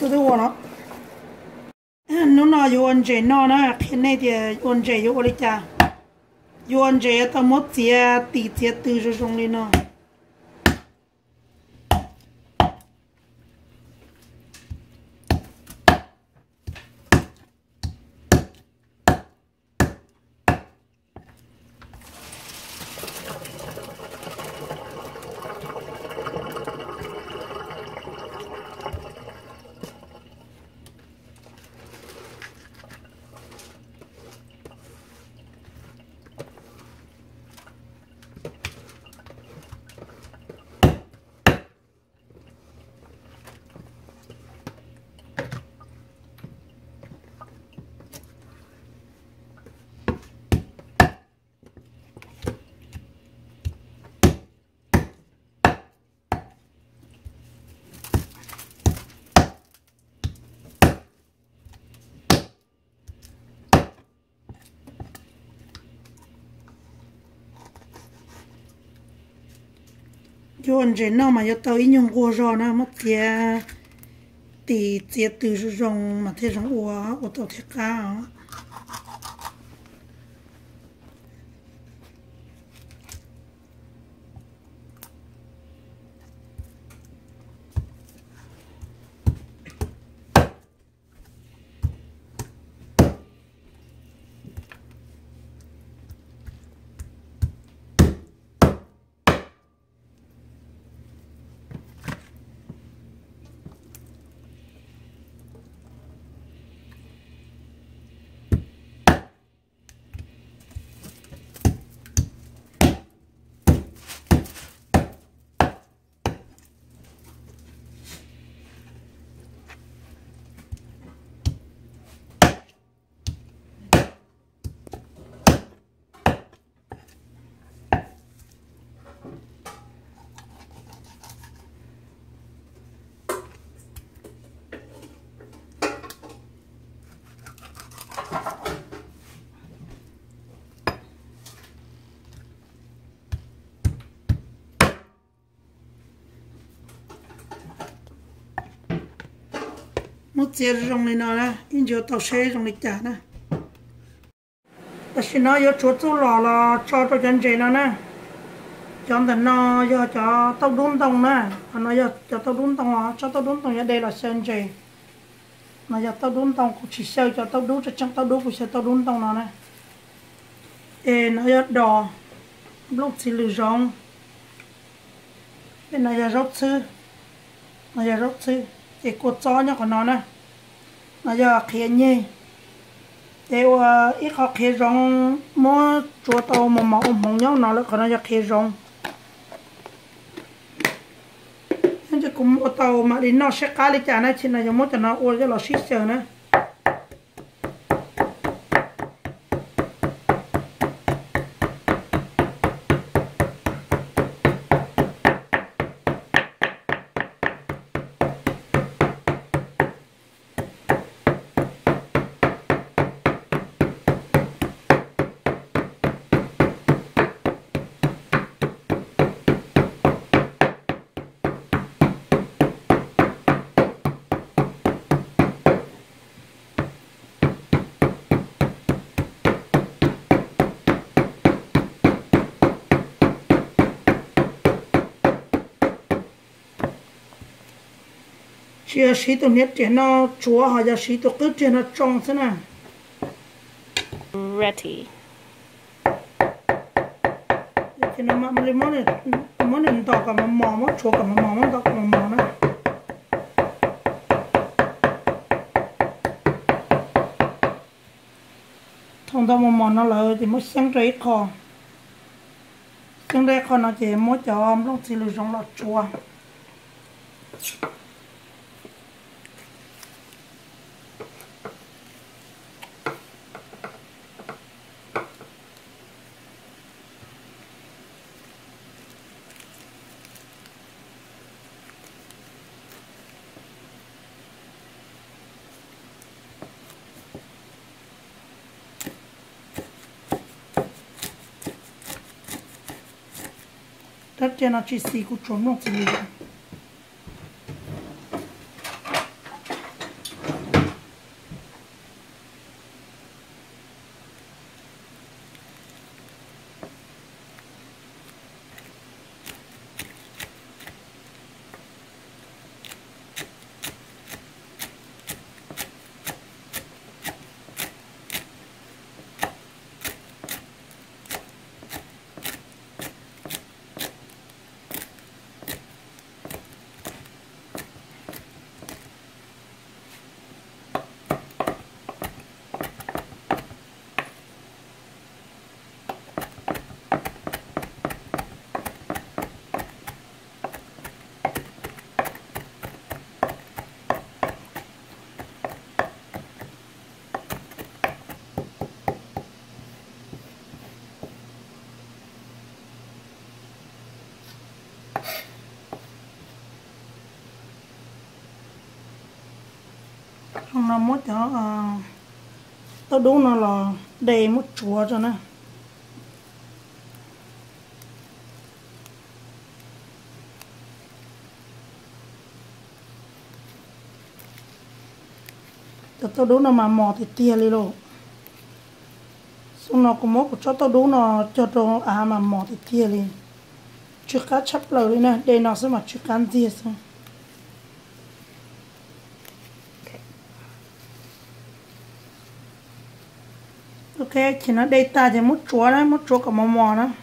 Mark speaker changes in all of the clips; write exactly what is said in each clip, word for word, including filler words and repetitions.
Speaker 1: tôi thấy hoa đó nó nói yêu anh chị nó nè khi này thì anh chị yêu đi cha yêu anh chị tao mất chia tỷ chia từ rồi trong đi nó cho anh chị nó mà cho tao ý nhung qua rồi nó mất tiền thì tiền từ rong mà thế rong qua ô tô thiết cá mất tiền rong này nó nè in cho tao xe rong này trả nè ta xin nói cho chuột chú lò là cho cho chân chị nó nè chọn thành nó cho cho tao đun tông nè nó cho cho tao đun tông cho tao đun tông ở đây là sơn chị nó cho tao đun tông cũng chỉ sơ cho tao đun cho trong tao đun cũng sẽ tao đun tông nó nè ê nó cho đỏ lúc thì lử rong bên này là rốt sư nó cho rốt sư thì cột gió nhá còn nó nè nó giờ khía nhỉ để ít họ khía rong mua chua tàu mà màu mỏng nhau nó là còn nó giờ khía rong nên chỉ cũng mua tàu mà đi nó sẽ cá đi chả này chỉ là giống cho nó uống cho nó xí xờ nữa chia xí tụi nét trên nó chúa họ giờ xí tụi cứ trên nó trong thế nào
Speaker 2: ready
Speaker 1: thì nó mà mình món này món này tao cả mà mò món chúa cả mà mò món tao cả mà mò nó thông tao mà mò nó lại thì mới sáng trái kho sáng trái kho nó chỉ mới cho lúc thì lựa chọn là chúa tất nhiên là chỉ xì của trốn nó gì xong nó muốn cho uh, tao đúng nó là đầy một chúa cho nó tao đúng nó mà mò thì tia đi luôn xong nó cũng muốn cho tao đúng nó cho tao à mà mò thì tia đi chưa cá chấp lời đi nè đây nó sẽ mà chưa cá gì xong ok chỉ nó đây ta thì một chúa đấy một chúa cả mò mò đó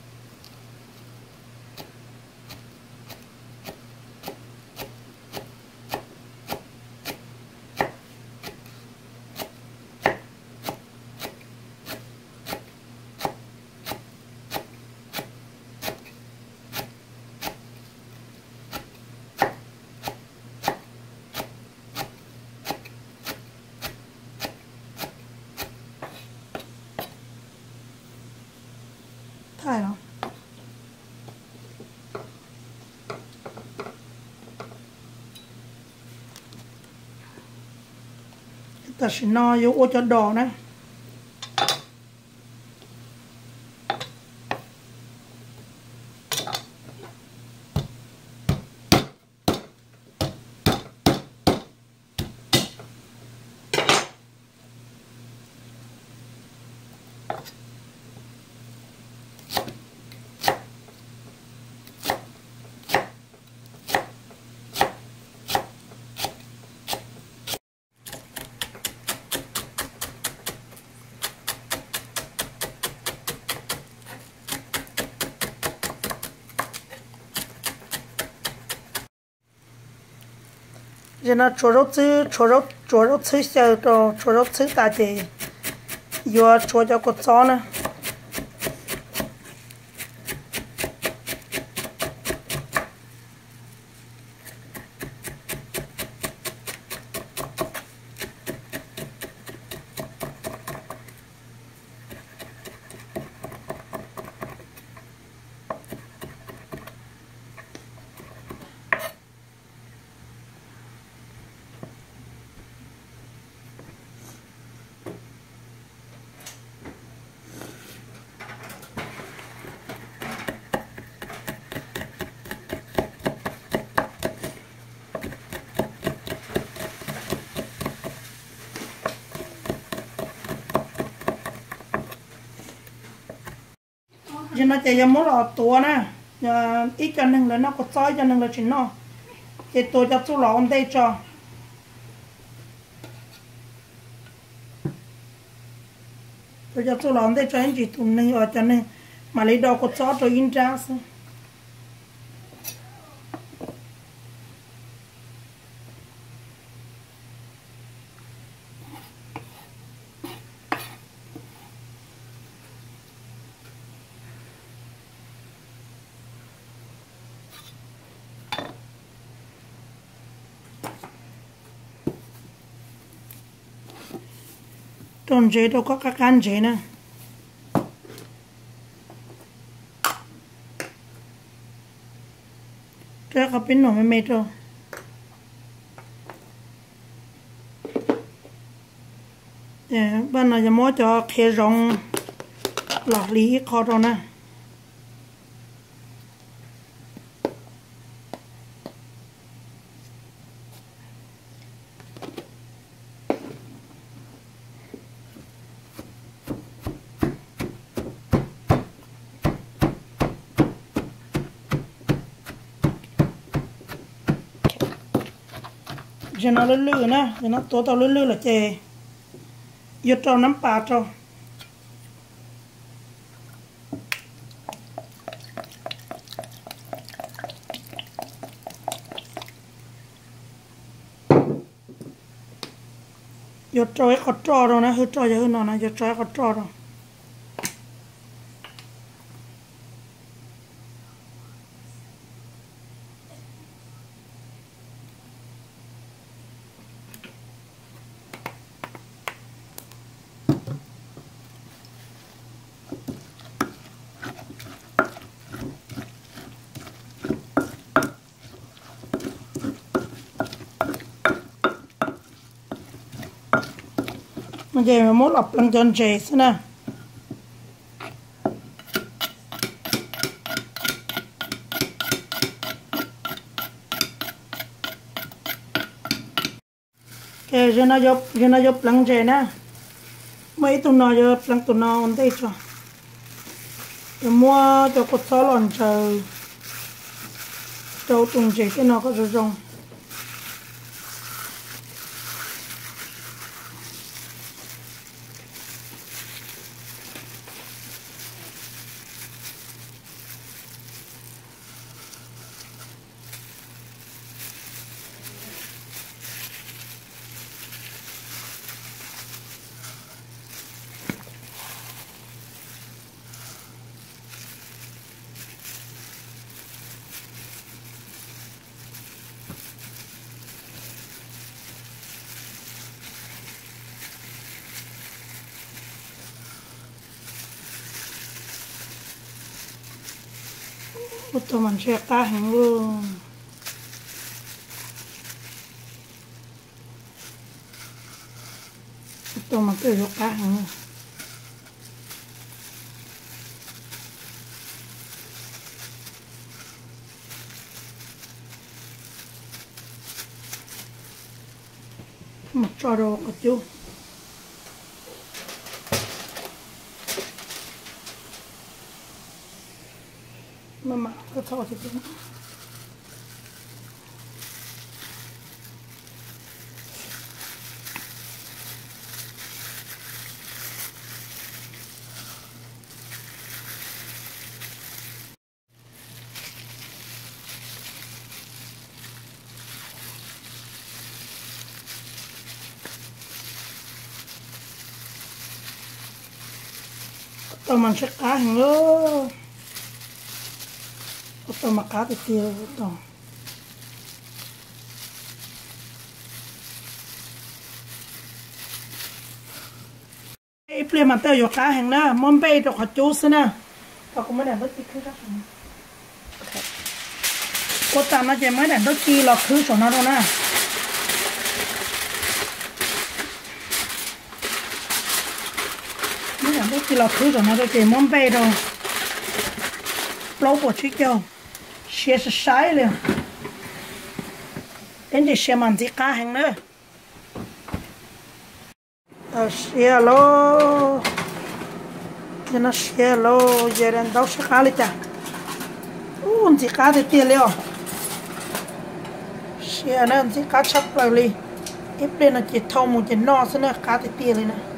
Speaker 1: thay nó ta sẽ no vô ô cho đỏ này giờ nó cho rau chứ cho rau cho rau chứ sao cho cho rau chứ ta thì vừa cho cho cột gió nữa giờ nó chạy ra mỗi lọ tua nè giờ ít cho nên là nó có sói cho nên là chỉ nó thì tôi cho số lọ đây cho tôi cho số lọ đây cho anh chị tụi mình ở cho nên mà lấy đâu có sói rồi in ra sao trong chế đâu có các can chế nè cái cái pin nó mới mệt rồi bên này giờ mới cho khe rong lọt lý khó rồi nè giờ nó lươn lươn nè giờ nó tổ tao lươn lươn là chè vô trâu nấm pà trâu vô trâu ấy có trâu rồi nè hơi trâu giờ hơn nó nè vô trâu ấy có trâu rồi nó về mà mốt lọc lăng chân chế thế nè cái giờ nó giúp giờ nó giúp lăng chế nè mấy tụi nó giúp lăng tụi nó ổn định cho để mua cho cột gió lòn trời đâu tụi chế cái nó có sử dụng một tụi mình sẽ cá hàng luôn một tụi mình tự cá hàng luôn một trò đồ của chú Mama, cái thau thì cũng tao mình sẽ cá hàng luôn tao mặc cá thì tiêu tao cái plis mà taoយកcá hàng đó món bay được họ chú xí nè tao cũng mới làm bất kỳ thứ đó cô ta nó chỉ mới làm bất kỳ là thứ của nó đâu nè mới làm bất kỳ là thứ của nó đâu chỉ món bay đâu lâu của chiếc châu xe sẽ sai liền đến thì xe mặn thì cá hàng nữa ờ xe lô giờ nó xe lô giờ đang đâu sẽ cá lên chả ủa thì cá thì tiền liền xe nó thì cá chắc rồi đi ít bên là chỉ thâu một chỉ no thế này cá thì tiền lên này